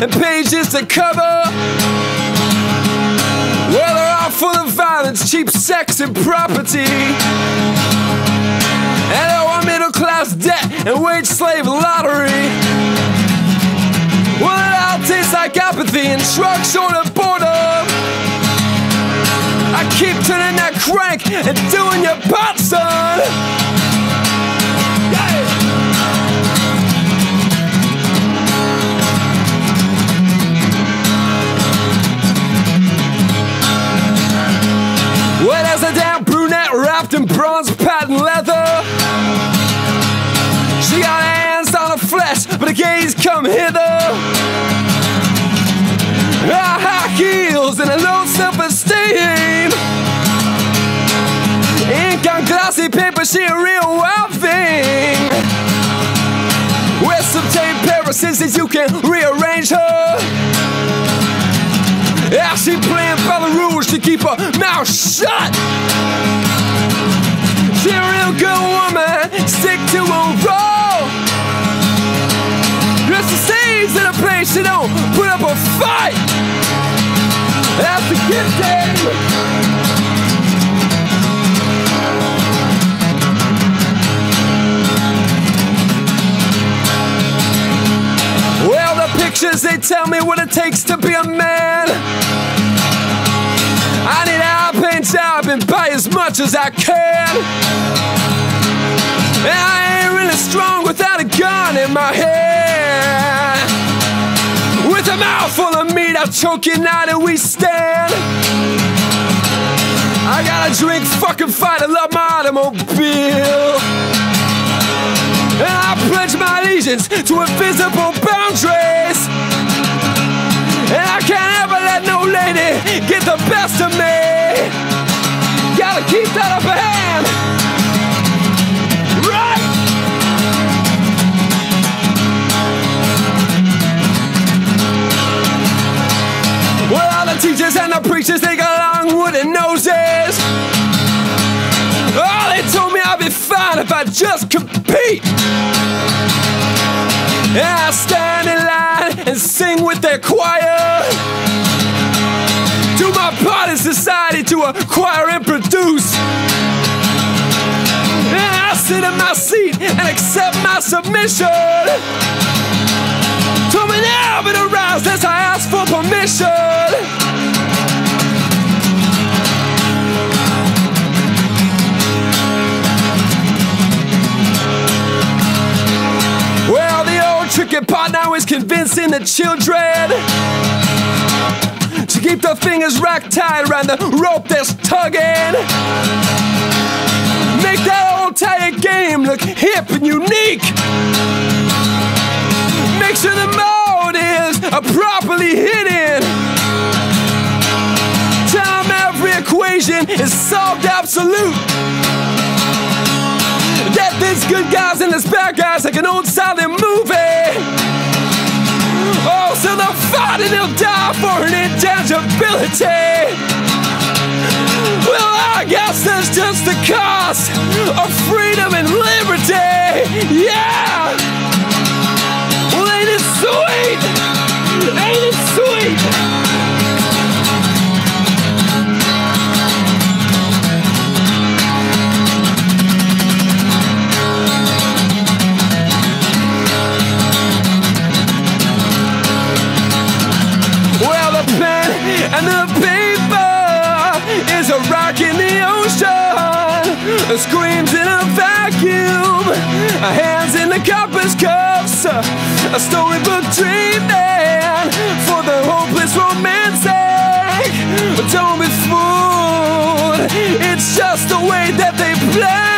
and pages to cover. Well, they're all full of violence, cheap sex and property. And our middle-class debt and wage slave lottery. Well, it all tastes like apathy and trucks on a boredom. I keep turning that crank and doing your part, son. Yeah. Well, there's a damn brunette wrapped in bronze patent leather. She got hands on her flesh, but her gaze come hither. Her high heels and a low self-esteem. Ink on glossy paper, she a real wild thing. With some tame pair of scissors, you can rearrange her. Yeah, she playing by the rules to keep her mouth shut. She a real good woman, stick to her role. Just the stage in a place she don't put up a fight. That's the gift game. Well, the pictures, they tell me what it takes to be a man. I need a high-paying job and buy as much as I can. And I ain't really strong without a gun in my hand. With a mouthful of meat, I'll choke you now that we stand. I gotta drink, fucking fight, I love my automobile. And I pledge my allegiance to invisible boundaries. And I can't ever let no lady get the best of me. Gotta keep that upper hand. Right! Well, all the teachers and the preachers, they got long wooden noses. Oh, they told me I'd be fine if I just compete. And I stand in line and sing with their choir. Do my part in society to acquire and produce. And I sit in my seat and accept my submission. Told me now but aroused as I ask for permission. Well, the old tricky part now is convincing the children to keep their fingers racked tight around the rope that's tugging. Make that old tired game look hip and unique. Make sure the motives are properly hidden. Tell them every equation is solved absolute. That there's good guys and there's bad guys like an old silent movie. Oh, so they'll fight and they'll die for an intangibility. Well, I guess that's just the cost of freedom and liberty. Yeah! Well, ain't it sweet? Ain't it sweet? And the paper is a rock in the ocean. Screams in a vacuum. Hands in the compass cuffs. A storybook dreaming for the hopeless romantic. Don't be fooled. It's just the way that they play.